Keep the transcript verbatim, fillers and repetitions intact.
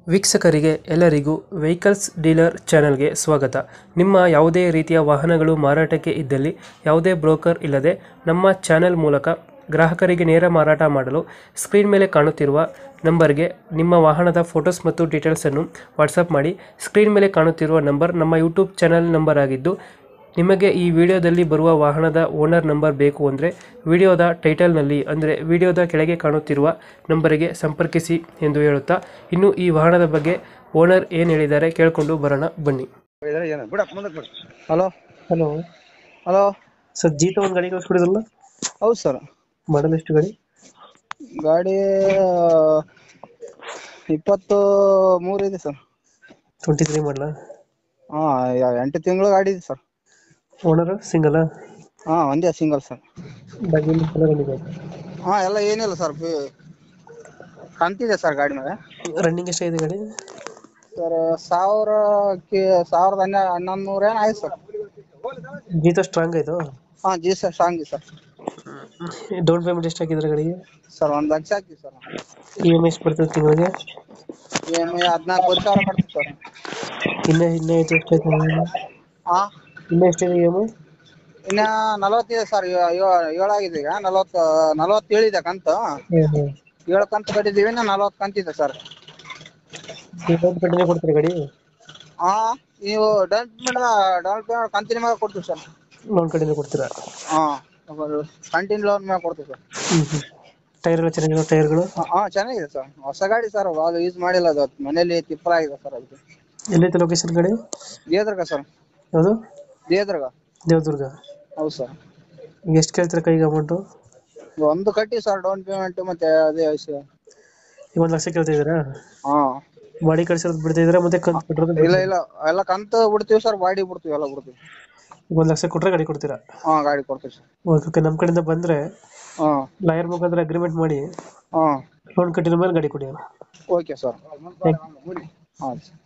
ವೀಕ್ಷಕರಿಗೆ ಎಲ್ಲರಿಗೂ vehicles dealer ಚಾನೆಲ್ಗೆ ಸ್ವಾಗತ. ನಿಮ್ಮ ಯಾವುದೇ ರೀತಿಯ ವಾಹನಗಳು ಮಾರಾಟಕ್ಕೆ ಇದ್ದಲ್ಲಿ ಯಾವುದೇ ಬ್ರೋಕರ್ ಇಲ್ಲದೆ ನಮ್ಮ ಚಾನೆಲ್ ಮೂಲಕ ಗ್ರಾಹಕರಿಗೆ ನೇರ ಮಾರಾಟ ಮಾಡಲು ಸ್ಕ್ರೀನ್ ಮೇಲೆ ಕಾಣುತ್ತಿರುವ ನಂಬರ್ಗೆ ನಿಮ್ಮ ವಾಹನದ ಫೋಟೋಸ್ ಮತ್ತು ಡೀಟೇಲ್ಸನ್ನು ವಾಟ್ಸಪ್ ಮಾಡಿ. ಸ್ಕ್ರೀನ್ ಮೇಲೆ ಕಾಣುತ್ತಿರುವ ನಂಬರ್ ನಮ್ಮ ಯೂಟ್ಯೂಬ್ ಚಾನೆಲ್ ನಂಬರ್ ಆಗಿದ್ದು, ನಿಮಗೆ ಈ ವಿಡಿಯೋದಲ್ಲಿ ಬರುವ ವಾಹನದ ಓನರ್ ನಂಬರ್ ಬೇಕು ಅಂದರೆ ವಿಡಿಯೋದ ಟೈಟಲ್ನಲ್ಲಿ ಅಂದರೆ ವಿಡಿಯೋದ ಕೆಳಗೆ ಕಾಣುತ್ತಿರುವ ನಂಬರಿಗೆ ಸಂಪರ್ಕಿಸಿ ಎಂದು ಹೇಳುತ್ತಾ, ಇನ್ನು ಈ ವಾಹನದ ಬಗ್ಗೆ ಓನರ್ ಏನು ಹೇಳಿದ್ದಾರೆ ಕೇಳಿಕೊಂಡು ಬರೋಣ ಬನ್ನಿ. ಹಲೋ ಹಲೋ ಹಲೋ ಸರ್, ಜೀತ ಒಂದು ಗಾಡಿ ಕಳಿಸ್ಕೊಡಿದ್ರಲ್ಲ, ಹೌದು ಸರ್. ಮಾಡಲ್ ಎಷ್ಟು ಗಾಡಿ? ಗಾಡಿ ಇಪ್ಪತ್ತು ಮೂರು ಇದೆ ಸರ್. ಟ್ವೆಂಟಿ ತ್ರೀ ಮಾಡಲ? ಹಾಂ, ಎಂಟು ತಿಂಗಳು ಗಾಡಿ ಇದೆ ಸರ್. Owner single? ಹಾಂ, ಒಂದೇ ಸಿಂಗಲ್ ಸರ್. ಡಾಕ್ಯುಮೆಂಟ್ ಹಾಂ, ಎಲ್ಲ ಏನಿಲ್ಲ ಸರ್, ಕಂತಿದೆ ಸರ್ ಗಾಡಿ ಮೇಲೆ. ರನ್ನಿಂಗ್ ಎಷ್ಟಾಗಿದೆ ಗಾಡಿ ಸರ್? ಸಾವಿರಕ್ಕೆ ಸಾವಿರದ ಹನ್ನೆ ಹನ್ನೊಂದು ನೂರ ಏನು ಆಯ್ತು ಸರ್. ಜೀತ ಸ್ಟ್ರಾಂಗ್ ಆಯಿತು? ಹಾಂ, ಜಿ ಸರ್ ಸ್ಟ್ರಾಂಗ್ ಇದೆ ಸರ್. ಡೌನ್ ಪೇಮೆಂಟ್ ಎಷ್ಟು ಹಾಕಿದ್ರೆ ಗಾಡಿಗೆ? ಸರ್ ಒಂದು ಲಕ್ಷ ಹಾಕಿ ಸರ್. ಇ ಎಮ್ ಐ ಎಷ್ಟು ಬರ್ತದೆ ತಿಂಗಳಿಗೆ? ಇ ಎಮ್ ಐ ಹದಿನಾಲ್ಕು ಸಾವಿರ ಕಟ್ತೀವಿ ಸರ್. ಇನ್ನೇ ಇನ್ನೇ ಆಯ್ತು ಎಷ್ಟಾಯ್ತು? ಹಾಂ, ಇನ್ನೂ ಎಷ್ಟಿದೆ ಇ ಎಮ್ ಐ? ಇನ್ನ ನಲವತ್ತಿದೆ ಸರ್. ಏಳಾಗಿದೆ ಈಗ. ನಲವತ್ತು ನಲವತ್ತೇಳು ಇದೆ ಕಂತು. ಹ್ಞೂ ಹ್ಞೂ ಏಳು ಕಂತು ಕಟ್ಟಿದ್ದೀವಿ, ಇನ್ನ ನಲವತ್ತು ಕಂತಿದೆ ಸರ್. ಕಂಟಿನ್ಯೂ ಕೊಡ್ತೀರಾ ಗಾಡಿ? ಹಾಂ, ನೀವು ಡೌನ್ ಪೇಮೆಂಟ್ ಡೌನ್ ಪೇಮೆಂಟ್ ಕಂತಿನ ಮೇಲೆ ಕೊಡ್ತೀವಿ ಸರ್. ಲೋನ್ ಕಡೆಯಿಂದ ಕೊಡ್ತೀರಾ? ಹಾಂ, ಕಂಟಿನ್ಯೂ ಲೋನ್ ಮೇಲೆ ಕೊಡ್ತೀವಿ ಸರ್. ಹ್ಞೂ ಹ್ಞೂ ಟೈರ್ ಎಲ್ಲ ಚೆನ್ನಾಗಿರೋ ಟೈರ್ಗಳು? ಹಾಂ, ಚೆನ್ನಾಗಿದೆ ಸರ್. ಹೊಸ ಗಾಡಿ ಸರ್, ಭಾಳ ಯೂಸ್ ಮಾಡಿಲ್ಲ ಅದು. ಮನೇಲಿ ತಿಪ್ಪಲ ಆಗಿದೆ ಸರ್ ಅದಕ್ಕೆ. ಎಲ್ಲೈತೆ ಲೊಕೇಶನ್ ಗಾಡಿ? ದೇವದುರ್ಗ ಸರ್. ಯಾವುದು? ದೇವದುರ್ಗ. ದೇವದುರ್ಗ. ಹೌದು ಸರ್. ಎಷ್ಟು ಕೇಳ್ತೀರಾ ಕೈಗೆ ಅಮೌಂಟು? ಒಂದು ಕಟ್ಟಿ ಸರ್ ಡೌನ್ ಪೇಮೆಂಟ್, ಮತ್ತೆ ಅದೇ ವಿಷಯ. ಈಗ ಒಂದು ಲಕ್ಷ ಕೇಳ್ತಾ ಇದ್ದೀರಾ? ಹಾಂ, ಬಾಡಿ ಕಳ್ಸಿರೋದು ಬಿಡ್ತಾ ಇದ್ದೀರಾ ಮತ್ತೆ ಕಂತು ಕೊಟ್ಟರೋದು? ಇಲ್ಲ ಇಲ್ಲ, ಎಲ್ಲ ಕಂತು ಬಿಡ್ತೀವಿ ಸರ್, ಬಾಡಿ ಬಿಡ್ತೀವಿ, ಎಲ್ಲ ಬಿಡ್ತೀವಿ. ಈಗ ಒಂದು ಲಕ್ಷ ಕೊಟ್ಟರೆ ಗಾಡಿ ಕೊಡ್ತೀರಾ? ಹಾಂ, ಗಾಡಿ ಕೊಡ್ತೀವಿ ಸರ್. ಓಕೆ, ನಮ್ಮ ಕಡೆಯಿಂದ ಬಂದರೆ ಹಾಂ ಲಾಯರ್ ಮುಖಾಂತರ ಅಗ್ರಿಮೆಂಟ್ ಮಾಡಿ ಹಾಂ ಲೋನ್ ಕಟ್ಟಿದ ಮೇಲೆ ಗಾಡಿ ಕೊಡಿ. Okay sir. ಹಾಂ.